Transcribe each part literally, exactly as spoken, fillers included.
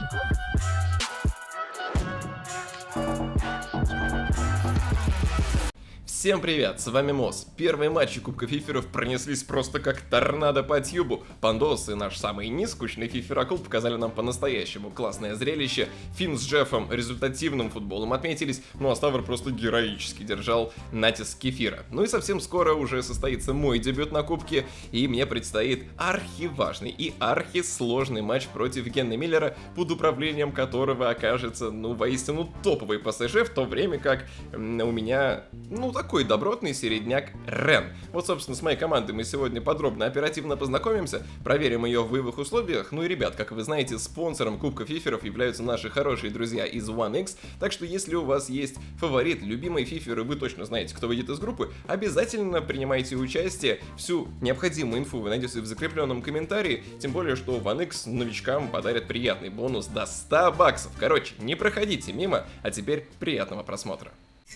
Всем привет, с вами Моз. Первые матчи Кубка Фиферов пронеслись просто как торнадо по тьюбу. Пандос и наш самый нескучный фиферокл показали нам по-настоящему классное зрелище. Финн с Джеффом результативным футболом отметились, ну а Ставр просто героически держал натиск кефира. Ну и совсем скоро уже состоится мой дебют на Кубке, и мне предстоит архиважный и архисложный матч против Генны Миллера, под управлением которого окажется, ну, воистину топовый ПСЖ, в то время как м, у меня, ну, такой добротный середняк Рен. Вот, собственно, с моей командой мы сегодня подробно, оперативно познакомимся, проверим ее в боевых условиях. Ну и, ребят, как вы знаете, спонсором Кубка Фиферов являются наши хорошие друзья из One X, так что если у вас есть фаворит, любимый фифер, и вы точно знаете, кто выйдет из группы, обязательно принимайте участие. Всю необходимую инфу вы найдете в закрепленном комментарии, тем более, что One X новичкам подарят приятный бонус до ста баксов. Короче, не проходите мимо, а теперь приятного просмотра.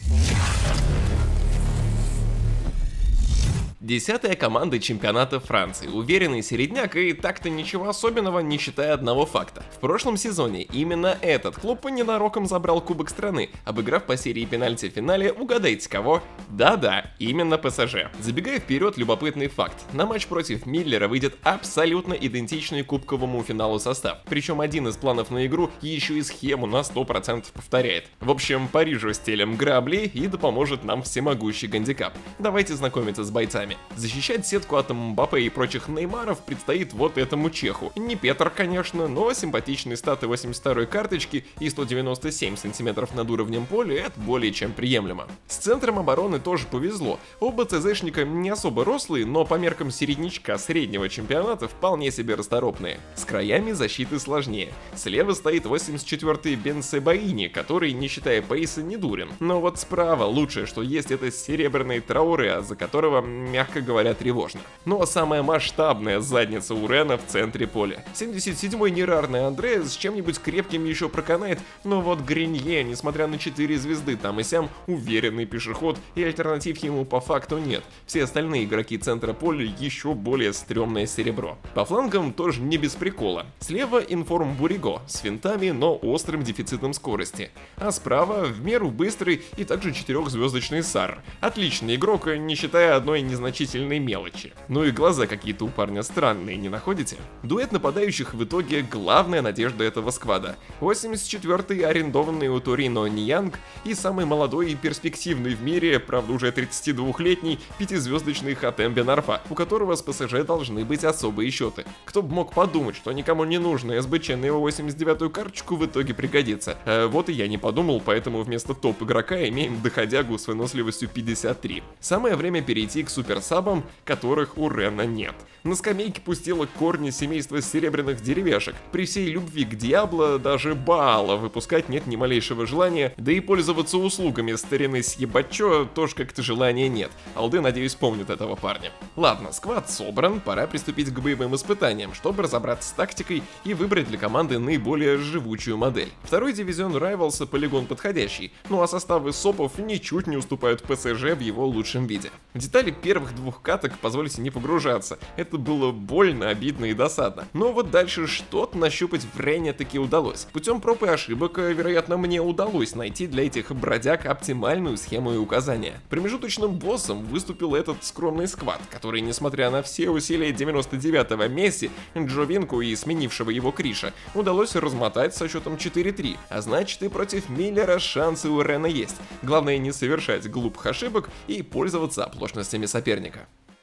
Десятая команда чемпионата Франции, уверенный середняк и так-то ничего особенного, не считая одного факта. В прошлом сезоне именно этот клуб ненароком забрал Кубок страны, обыграв по серии пенальти в финале, угадайте кого? Да-да, именно ПСЖ. Забегая вперед, любопытный факт. На матч против Миллера выйдет абсолютно идентичный кубковому финалу состав. Причем один из планов на игру еще и схему на сто процентов повторяет. В общем, Парижу стелем грабли и да поможет нам всемогущий гандикап. Давайте знакомиться с бойцами. Защищать сетку от Мбаппе и прочих Неймаров предстоит вот этому чеху. Не Петр, конечно, но симпатичные статы восемьдесят второй карточки и сто девяносто семь сантиметров над уровнем поля — это более чем приемлемо. С центром обороны тоже повезло. Оба ЦЗшника не особо рослые, но по меркам середнячка среднего чемпионата вполне себе расторопные. С краями защиты сложнее. Слева стоит восемьдесят четвёртый Бенсебаини, который, не считая Пейса, не дурен. Но вот справа лучшее, что есть, это серебряный Трауре, за которого, мягко говоря, тревожно. Ну а самая масштабная задница у Рена в центре поля. семьдесят седьмой нерарный Андре с чем-нибудь крепким еще проканает, но вот Гринье, несмотря на четыре звезды там и сям, уверенный пешеход, и альтернатив ему по факту нет. Все остальные игроки центра поля еще более стрёмное серебро. По флангам тоже не без прикола. Слева информ Буриго с финтами, но острым дефицитом скорости. А справа в меру быстрый и также четырехзвездочный Сар. Отличный игрок, не считая одной незначительной мелочи. Ну и глаза какие-то у парня странные, не находите? Дуэт нападающих в итоге главная надежда этого сквада. восемьдесят четвёртый арендованный у Торино Ниянг и самый молодой и перспективный в мире, правда уже тридцатидвухлетний, пятизвездочный Хатем Бен Арфа, у которого с ПСЖ должны быть особые счеты. Кто бы мог подумать, что никому не нужно СБЧ на его восемьдесят девятую карточку в итоге пригодится. А вот и я не подумал, поэтому вместо топ-игрока имеем доходягу с выносливостью пятьдесят три. Самое время перейти к суперсабам, которых у Рена нет. На скамейке пустило корни семейства серебряных деревяшек. При всей любви к Диабло даже Баала выпускать нет ни малейшего желания, да и пользоваться услугами старины Сьебачо тоже как-то желания нет. Алды, надеюсь, помнит этого парня. Ладно, сквад собран, пора приступить к боевым испытаниям, чтобы разобраться с тактикой и выбрать для команды наиболее живучую модель. Второй дивизион Rivals полигон подходящий, ну а составы СОПов ничуть не уступают ПСЖ в его лучшем виде. В детали первых двух каток позвольте не погружаться, это было больно, обидно и досадно. Но вот дальше что-то нащупать в Рене таки удалось. Путем проб и ошибок, вероятно, мне удалось найти для этих бродяг оптимальную схему и указания. Промежуточным боссом выступил этот скромный сквад, который, несмотря на все усилия девяносто девятого Месси, Джовинку и сменившего его Криша, удалось размотать со счетом четыре три, а значит и против Миллера шансы у Рена есть. Главное не совершать глупых ошибок и пользоваться оплошностями соперника.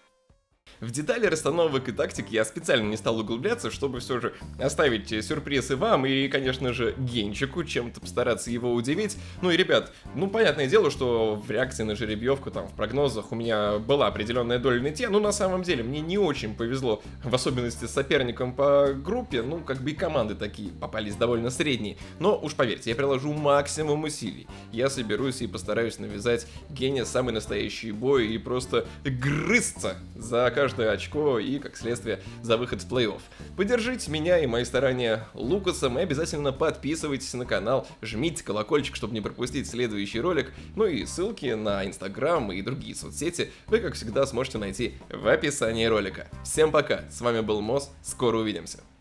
В детали расстановок и тактик я специально не стал углубляться, чтобы все же оставить сюрпризы вам и, конечно же, Генчику, чем-то постараться его удивить. Ну и, ребят, ну, понятное дело, что в реакции на жеребьевку, там, в прогнозах у меня была определенная доля нытья, но на самом деле мне не очень повезло, в особенности с соперником по группе, ну, как бы и команды такие попались довольно средние. Но уж поверьте, я приложу максимум усилий. Я соберусь и постараюсь навязать Гене самый настоящий бой и просто грызться за каждый каждое очко и, как следствие, за выход в плей-офф. Поддержите меня и мои старания Лукасом и обязательно подписывайтесь на канал, жмите колокольчик, чтобы не пропустить следующий ролик, ну и ссылки на Инстаграм и другие соцсети вы, как всегда, сможете найти в описании ролика. Всем пока, с вами был Моз, скоро увидимся.